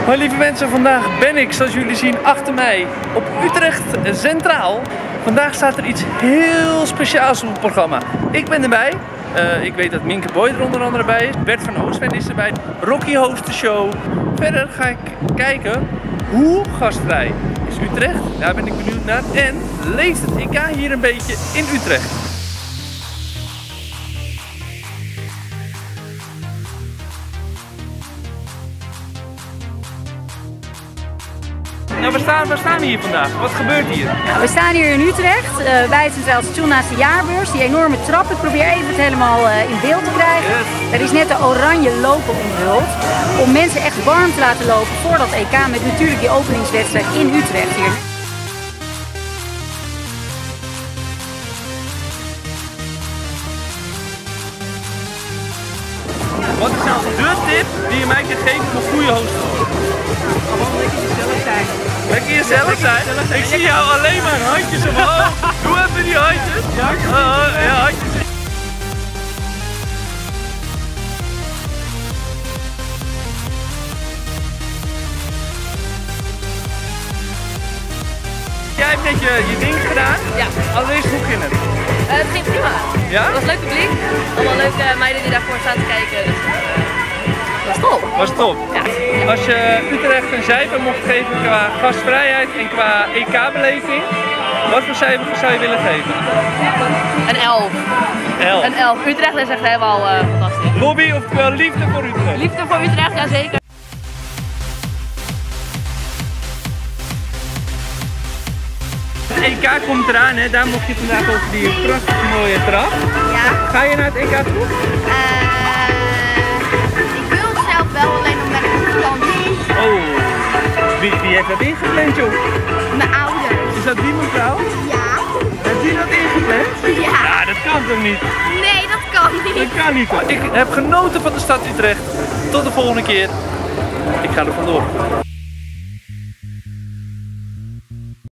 Hoi lieve mensen, vandaag ben ik, zoals jullie zien achter mij, op Utrecht Centraal. Vandaag staat er iets heel speciaals op het programma. Ik ben erbij. Ik weet dat Minke Boy er onder andere bij is. Bert van Oostveen is erbij. Rocky host de show. Verder ga ik kijken hoe gastvrij is Utrecht. Daar ben ik benieuwd naar. En leeft het EK hier een beetje in Utrecht? Nou, waar staan we hier vandaag? Wat gebeurt hier? Nou, we staan hier in Utrecht, bij het Centraal Station naast de jaarbeurs. Die enorme trap. Ik probeer even het helemaal in beeld te krijgen. Er is net de oranje loper onthuld. Om mensen echt warm te laten lopen voor dat EK met natuurlijk die openingswedstrijd in Utrecht hier. Wat is nou de tip die je mij kan geven om een goede host te worden? Gewoon lekker jezelf zijn. Lekker jezelf zijn? Ik zie jou alleen maar handjes omhoog. Doe even die handjes. Ja, handjes. Jij hebt net je ding gedaan. Ja. Allereerst, hoe ging het? Het ging prima. Ja? Het was leuk publiek. Allemaal leuke meiden die daarvoor staan te kijken. Dus dat was top. Was top. Ja. Als je Utrecht een cijfer mocht geven qua gastvrijheid en qua EK-beleving, wat voor cijfer zou je willen geven? Een 11. 11. Een 11. Utrecht is echt helemaal fantastisch. Lobby, oftewel liefde voor Utrecht. Liefde voor Utrecht, ja zeker. Het EK komt eraan, hè? Daar mocht je vandaag over die prachtige mooie trap. Ja, Ga je naar het EK toe? ik wil het zelf wel, alleen dan ben ik op vakantie. Oh, wie heeft dat ingepland, joh? Mijn ouders. Is dat die mevrouw? Ja. Heeft die dat ingepland? Ja. Ja, dat kan toch niet? Nee, dat kan niet. Dat kan niet. Ik heb genoten van de stad Utrecht. Tot de volgende keer. Ik ga er vandoor.